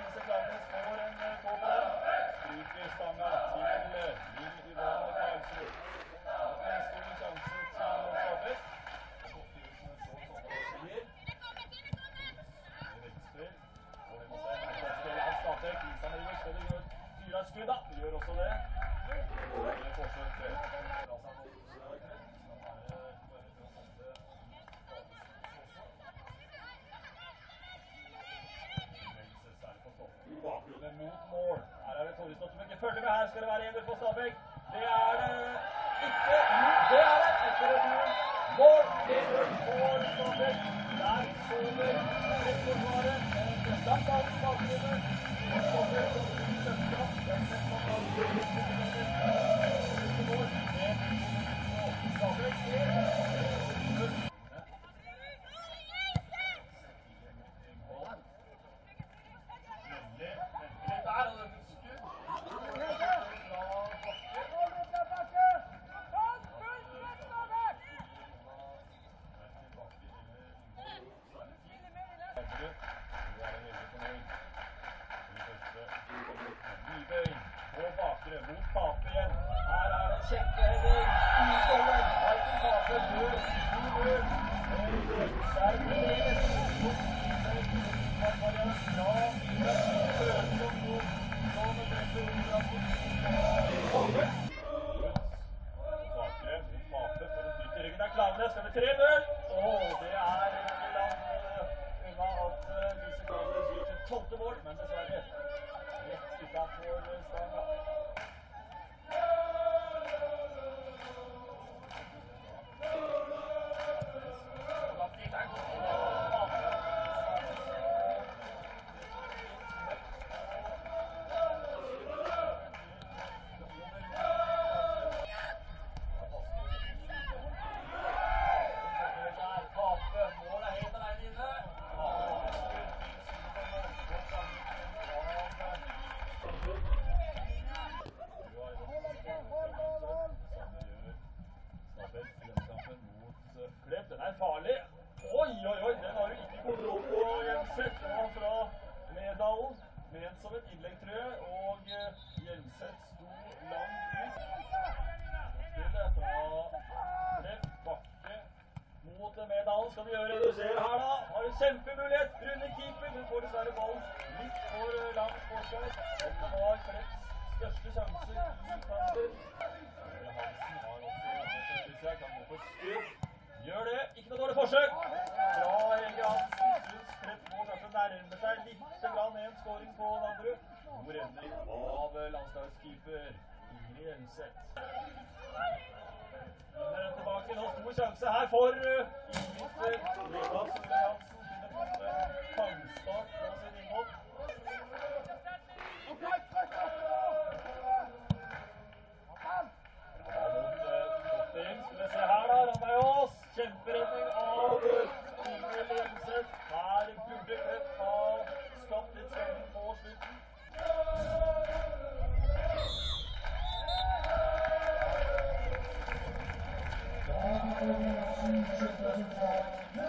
Lise Klaveness får en gå på den. Stryker stanga til Lill Yvonne Karlsrud. Det er en stor sjanse til Stabæk. Stabæk, Lisa Marie Stødde gjør et skudd da. De gjør også det. Det er forsøk til. Bakgrunnen mot mål. Her er det Torrestad som ikke følger med. Her skal det være 1-0 for Stabæk. Det er det ikke. Det er det. Etter returen. Mål. 1-0 for Stabæk. Der sover rettforsvaret. Langt av bakgrunnen. Stabæk som blir søkka. Den setter man av mål. Stabæk mot Pape igjen. Her er det kjempeheading. Utover. Martin Pape gjør 2-0. Klaveness skal vi 3-0. Det er ikke langt unna at Lise Klaveness gir sitt 12. mål, men dessverre rett utenfor stanga. Den er farlig. Oi, den har du ikke kontroll på, Hjemseth. Det var fra Medalen, ment som et innlegg, tror jeg, og Hjemseth sto langt ut. Spillet fra Klepp Bakke mot Medalen. Skal vi gjøre det du ser her da? Har en kjempemulighet. Rune keeper, hun får dessverre ballen litt for langt forsvar. Dette var Klepps største sjanse i kampen. Hansen har også kan gå på skudd. Gjør det. Ikke noe dårlig forsøk. Bra, Helge Hansen. Synes Klepp må kanskje nærme seg litt grann en scoring på Landrud. God redning av landslagskeeper Ingrid Hjemseth. Vinner den tilbake. Nå stor sjanse her for Ingrid Ledas. Ole Hansen finner på en pangstart på sin innhold. Skal vi se her da, Randajås. Kjemperedning av Ingrid Hjemseth. Her burde Klepp ha skapt litt spenning på slutten. Da